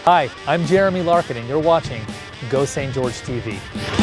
Hi, I'm Jeremy Larkin and you're watching GoStGeorge TV.